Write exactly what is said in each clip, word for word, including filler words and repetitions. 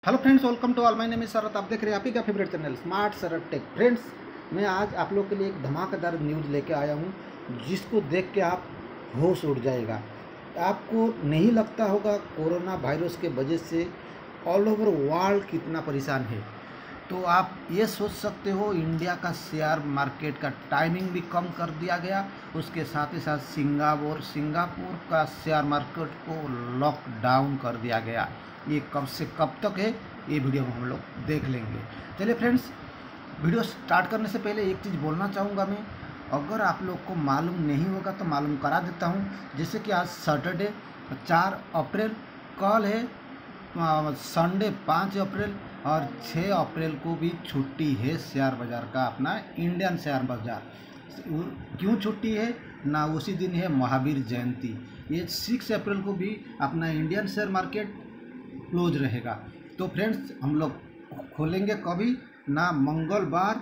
Hello friends, welcome to all. My name is Sharat. आप देख रहे हैं आप ही का favourite channel smart Sharat tech. Friends, मैं आज आप लोग के लिए एक धमाकेदार न्यूज़ लेके आया हूँ जिसको देख के आप होश उड़ जाएगा। आपको नहीं लगता होगा कोरोना वायरस के वजह से ऑल ओवर वर्ल्ड कितना परेशान है, तो आप ये सोच सकते हो इंडिया का शेयर मार्केट का टाइमिंग भी कम कर दिया गया। उसके साथ ही साथ सिंगापुर सिंगापुर का शेयर मार्केट को लॉकडाउन कर दिया गया। ये कब से कब तक है, ये वीडियो में हम लोग देख लेंगे। चलिए फ्रेंड्स, वीडियो स्टार्ट करने से पहले एक चीज़ बोलना चाहूँगा मैं, अगर आप लोग को मालूम नहीं होगा तो मालूम करा देता हूँ। जैसे कि आज सैटरडे चार अप्रैल, कल है संडे पाँच अप्रैल और छः अप्रैल को भी छुट्टी है शेयर बाज़ार का, अपना इंडियन शेयर बाज़ार। क्यों छुट्टी है ना, उसी दिन है महावीर जयंती। ये सिक्स अप्रैल को भी अपना इंडियन शेयर मार्केट क्लोज रहेगा। तो फ्रेंड्स, हम लोग खोलेंगे कभी ना, मंगलवार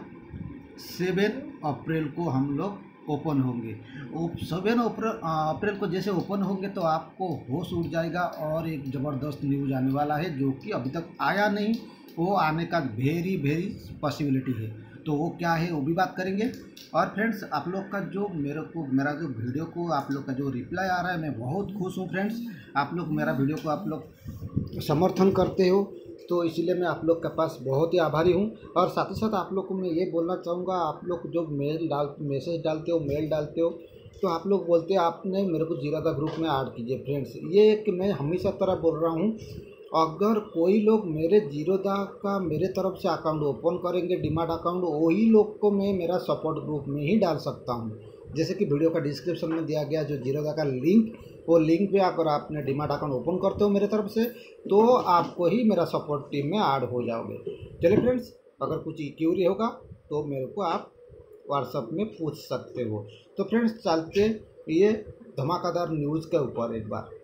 सेवन अप्रैल को हम लोग ओपन होंगे। सेवन अप्रैल को जैसे ओपन होंगे तो आपको होश उड़ जाएगा और एक ज़बरदस्त न्यूज़ आने वाला है जो कि अभी तक आया नहीं, वो आने का वेरी वेरी पॉसिबिलिटी है। तो वो क्या है वो भी बात करेंगे। और फ्रेंड्स, आप लोग का जो मेरे को मेरा जो वीडियो को आप लोग का जो रिप्लाई आ रहा है, मैं बहुत खुश हूँ फ्रेंड्स। आप लोग मेरा वीडियो को आप लोग समर्थन करते हो, तो इसलिए मैं आप लोग के पास बहुत ही आभारी हूँ। और साथ ही साथ आप लोग को मैं ये बोलना चाहूँगा, आप लोग जो मेल डाल मैसेज डालते हो मेल डालते हो तो आप लोग बोलते हैं आपने मेरे को जीरादा ग्रुप में ऐड कीजिए। फ्रेंड्स, ये कि मैं हमेशा तरह बोल रहा हूँ, अगर कोई लोग मेरे जीरोदा का मेरे तरफ से अकाउंट ओपन करेंगे डीमैट अकाउंट, वही लोग को मैं मेरा सपोर्ट ग्रुप में ही डाल सकता हूँ। जैसे कि वीडियो का डिस्क्रिप्शन में दिया गया जो जीरोदा का लिंक, वो लिंक पे आकर आपने डीमैट अकाउंट ओपन करते हो मेरे तरफ से, तो आपको ही मेरा सपोर्ट टीम में ऐड हो जाओगे। चलिए फ्रेंड्स, अगर कुछ क्यूरी होगा तो मेरे को आप व्हाट्सएप में पूछ सकते हो। तो फ्रेंड्स, चलते ये धमाकेदार न्यूज़ के ऊपर एक बार।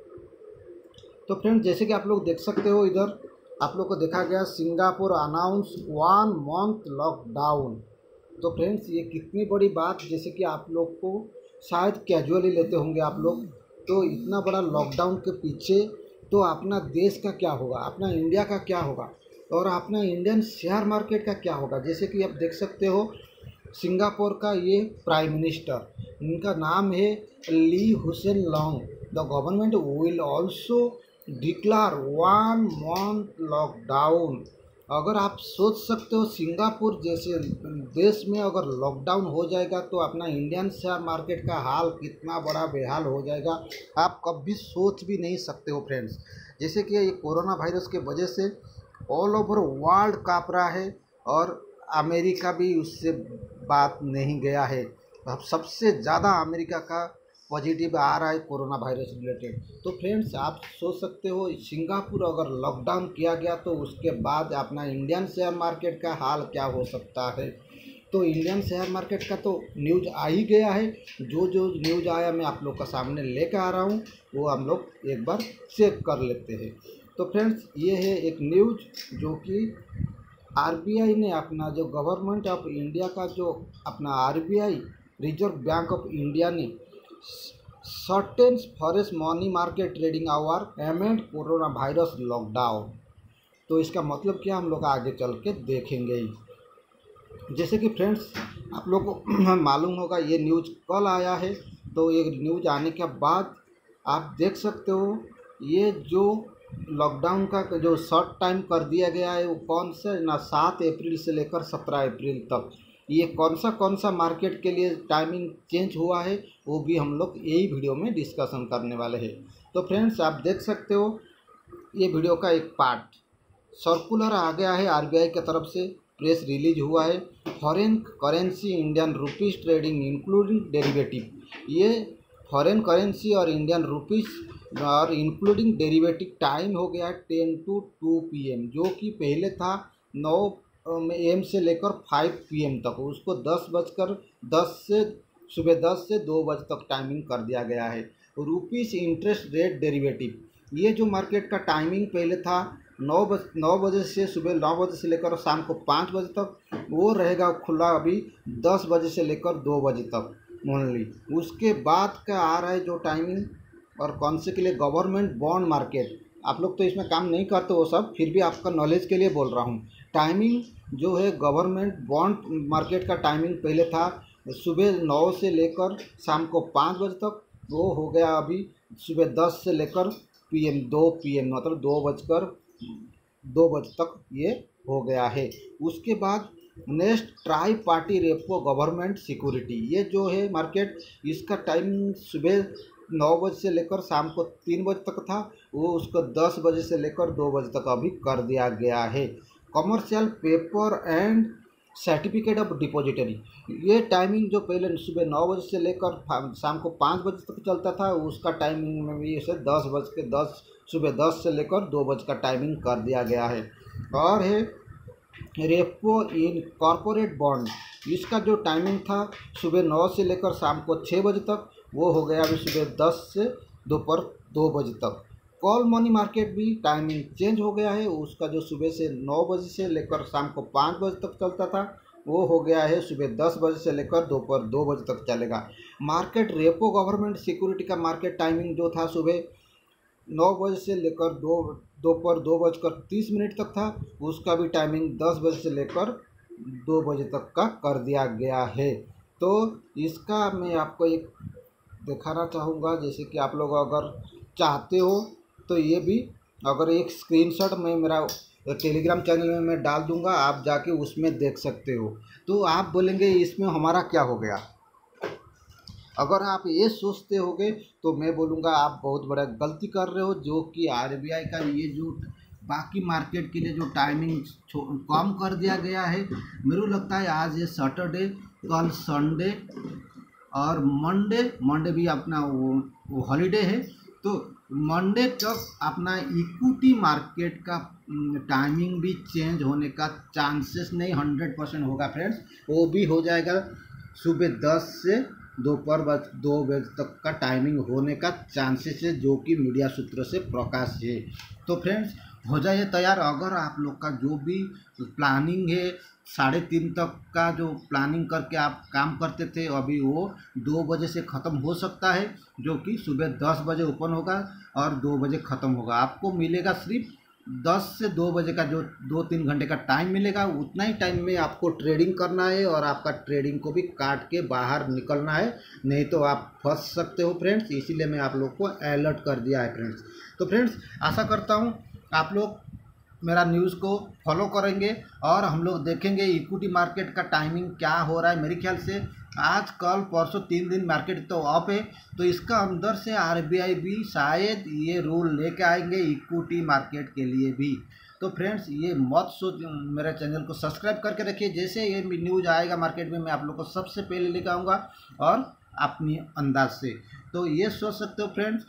तो फ्रेंड्स, जैसे कि आप लोग देख सकते हो, इधर आप लोग को देखा गया Singapore announce one month lockdown. तो फ्रेंड्स, ये कितनी बड़ी बात, जैसे कि आप लोग को शायद कैजुअली लेते होंगे आप लोग, तो इतना बड़ा लॉकडाउन के पीछे तो अपना देश का क्या होगा, अपना इंडिया का क्या होगा और अपना इंडियन शेयर मार्केट का क्या होगा। जैसे कि आप देख सकते हो, सिंगापुर का ये प्राइम मिनिस्टर, इनका नाम है Lee Hsien Loong. The government will also declare one month lockdown. अगर आप सोच सकते हो सिंगापुर जैसे देश में अगर लॉकडाउन हो जाएगा तो अपना इंडियन शेयर मार्केट का हाल कितना बड़ा बेहाल हो जाएगा, आप कभी सोच भी नहीं सकते हो फ्रेंड्स। जैसे कि ये कोरोना वायरस के वजह से ऑल ओवर वर्ल्ड काँप रहा है और अमेरिका भी उससे बात नहीं गया है। अब सबसे ज़्यादा अमेरिका का पॉजिटिव आ रहा है कोरोना वायरस रिलेटेड। तो फ्रेंड्स, आप सोच सकते हो सिंगापुर अगर लॉकडाउन किया गया तो उसके बाद अपना इंडियन शेयर मार्केट का हाल क्या हो सकता है। तो इंडियन शेयर मार्केट का तो न्यूज़ आ ही गया है। जो जो न्यूज़ आया मैं आप लोग का सामने लेकर आ रहा हूँ, वो हम लोग एक बार चेक कर लेते हैं। तो फ्रेंड्स, ये है एक न्यूज़ जो कि आरबीआई ने अपना जो गवर्नमेंट ऑफ इंडिया का जो अपना RBI reserve bank of India ने certain forex money market trading hour amid corona virus lockdown. तो इसका मतलब क्या, हम लोग आगे चल के देखेंगे ही। जैसे कि फ्रेंड्स, आप लोग को मालूम होगा ये न्यूज़ कल आया है, तो ये न्यूज़ आने के बाद आप देख सकते हो ये जो लॉकडाउन का जो शॉर्ट टाइम कर दिया गया है वो कौन सा ना, सात अप्रैल से लेकर सत्रह अप्रैल तक, ये कौन सा कौन सा मार्केट के लिए टाइमिंग चेंज हुआ है वो भी हम लोग यही वीडियो में डिस्कशन करने वाले हैं। तो फ्रेंड्स, आप देख सकते हो ये वीडियो का एक पार्ट सर्कुलर आ गया है आरबीआई की तरफ से, प्रेस रिलीज हुआ है। Foreign currency Indian rupees trading including derivative, ये फॉरेन करेंसी और इंडियन रुपीस और इंक्लूडिंग डेरिवेटिव टाइम हो गया ten to two P M, जो कि पहले था नौ एम से लेकर फाइव पी एम तक, उसको दस बजकर दस से सुबह दस से दो बजे तक टाइमिंग कर दिया गया है। रुपीस इंटरेस्ट रेट डेरिवेटिव, ये जो मार्केट का टाइमिंग पहले था नौ बज नौ बजे से सुबह नौ बजे से लेकर शाम को पाँच बजे तक, वो रहेगा खुला अभी दस बजे से लेकर दो बजे तक ओनली। उसके बाद का आ रहा है जो टाइमिंग और कौन से के लिए, गवर्नमेंट बॉन्ड मार्केट, आप लोग तो इसमें काम नहीं करते वो सब, फिर भी आपका नॉलेज के लिए बोल रहा हूँ। टाइमिंग जो है गवर्नमेंट बॉन्ड मार्केट का टाइमिंग पहले था सुबह नौ से लेकर शाम को पाँच बजे तक, वो हो गया अभी सुबह दस से लेकर पीएम दो पीएम मतलब दो बजकर दो बजे तक ये हो गया है। उसके बाद next tri party repo government security, ये जो है मार्केट इसका टाइमिंग सुबह नौ बजे से लेकर शाम को तीन बजे तक था, वो उसको दस बजे से लेकर दो बजे तक अभी कर दिया गया है। Commercial paper and certificate of depository, ये टाइमिंग जो पहले सुबह नौ बजे से लेकर शाम को पाँच बजे तक चलता था, उसका टाइमिंग में भी इसे दस बज के दस सुबह दस से लेकर दो बजे का टाइमिंग कर दिया गया है। और है रेपो इन कॉरपोरेट बॉन्ड, इसका जो टाइमिंग था सुबह नौ से लेकर शाम को छः बजे तक, वो हो गया अभी सुबह दस से दोपहर दो बजे तक। कॉल मनी मार्केट भी टाइमिंग चेंज हो गया है, उसका जो सुबह से नौ बजे से लेकर शाम को पाँच बजे तक चलता था, वो हो गया है सुबह दस बजे से लेकर दोपहर दो बजे तक चलेगा। मार्केट रेपो गवर्नमेंट सिक्योरिटी का मार्केट टाइमिंग जो था सुबह नौ बजे से लेकर दो दोपहर दो बजकर तीस मिनट तक था, उसका भी टाइमिंग दस बजे से लेकर दो बजे तक का कर दिया गया है। तो इसका मैं आपको एक दिखाना चाहूँगा, जैसे कि आप लोग अगर चाहते हो तो ये भी, अगर एक स्क्रीनशॉट मैं मेरा टेलीग्राम चैनल में मैं डाल दूँगा, आप जाके उसमें देख सकते हो। तो आप बोलेंगे इसमें हमारा क्या हो गया, अगर आप ये सोचते होगे तो मैं बोलूँगा आप बहुत बड़ा गलती कर रहे हो, जो कि आरबीआई का ये जो बाकी मार्केट के लिए जो टाइमिंग कम कर दिया गया है, मेरे को लगता है आज ये सैटरडे, कल संडे और मंडे मंडे भी अपना वो, वो हॉलीडे है, तो मंडे तक अपना इक्विटी मार्केट का टाइमिंग भी चेंज होने का चांसेस नहीं हंड्रेड परसेंट होगा फ्रेंड्स। वो भी हो जाएगा सुबह दस से दोपहर बज दो बजे तक का टाइमिंग होने का चांसेस है, जो कि मीडिया सूत्र से प्रकाश है। तो फ्रेंड्स हो जाइए तैयार। अगर आप लोग का जो भी प्लानिंग है साढ़े तीन तक का जो प्लानिंग करके आप काम करते थे, अभी वो दो बजे से ख़त्म हो सकता है, जो कि सुबह दस बजे ओपन होगा और दो बजे ख़त्म होगा। आपको मिलेगा सिर्फ दस से दो बजे का जो दो तीन घंटे का टाइम मिलेगा, उतना ही टाइम में आपको ट्रेडिंग करना है और आपका ट्रेडिंग को भी काट के बाहर निकलना है, नहीं तो आप फंस सकते हो फ्रेंड्स। इसीलिए मैं आप लोग को अलर्ट कर दिया है फ्रेंड्स। तो फ्रेंड्स आशा करता हूँ आप लोग मेरा न्यूज़ को फॉलो करेंगे और हम लोग देखेंगे इक्विटी मार्केट का टाइमिंग क्या हो रहा है। मेरे ख्याल से आज कल परसों तीन दिन मार्केट तो ऑफ है, तो इसका अंदर से आरबीआई भी शायद ये रूल लेके आएंगे इक्विटी मार्केट के लिए भी। तो फ्रेंड्स ये मत सोच, मेरे चैनल को सब्सक्राइब करके रखिए, जैसे ये न्यूज़ आएगा मार्केट में मैं आप लोग को सबसे पहले लेकर आऊँगा और अपनी अंदाज से। तो ये सोच सकते हो फ्रेंड्स,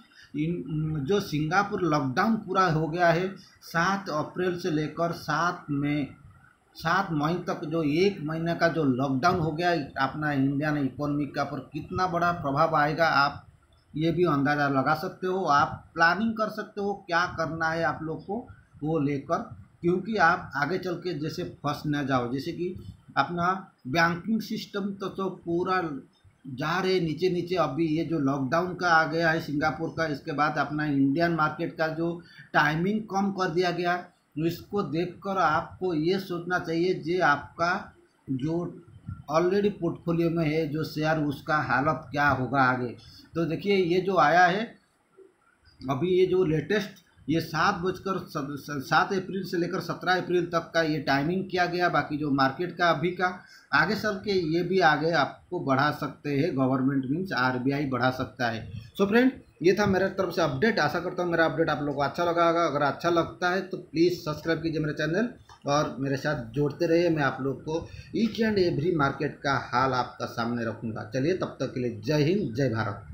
इन जो सिंगापुर लॉकडाउन पूरा हो गया है सात अप्रैल से लेकर सात मई सात मई तक, जो एक महीने का जो लॉकडाउन हो गया अपना इंडियन इकोनॉमी का पर कितना बड़ा प्रभाव आएगा आप ये भी अंदाज़ा लगा सकते हो। आप प्लानिंग कर सकते हो क्या करना है आप लोग को वो लेकर, क्योंकि आप आगे चल के जैसे फंस न जाओ। जैसे कि अपना बैंकिंग सिस्टम तो, तो पूरा जा रहे नीचे नीचे, अभी ये जो लॉकडाउन का आ गया है सिंगापुर का, इसके बाद अपना इंडियन मार्केट का जो टाइमिंग कम कर दिया गया, इसको देखकर आपको ये सोचना चाहिए जे आपका जो ऑलरेडी पोर्टफोलियो में है जो शेयर, उसका हालत क्या होगा आगे। तो देखिए ये जो आया है अभी, ये जो लेटेस्ट ये सात बजकर सात अप्रैल से लेकर सत्रह अप्रैल तक का ये टाइमिंग किया गया। बाकी जो मार्केट का अभी का आगे चल के ये भी आगे आपको बढ़ा सकते हैं, गवर्नमेंट मीन्स आरबीआई बढ़ा सकता है। सो फ्रेंड ये था मेरे तरफ से अपडेट। आशा करता हूँ मेरा अपडेट आप लोगों को अच्छा लगा होगा। अगर अच्छा लगता है तो प्लीज़ सब्सक्राइब कीजिए मेरे चैनल और मेरे साथ जोड़ते रहिए। मैं आप लोग को ईच एंड एवरी मार्केट का हाल आपका सामने रखूँगा। चलिए तब तक के लिए जय हिंद जय भारत।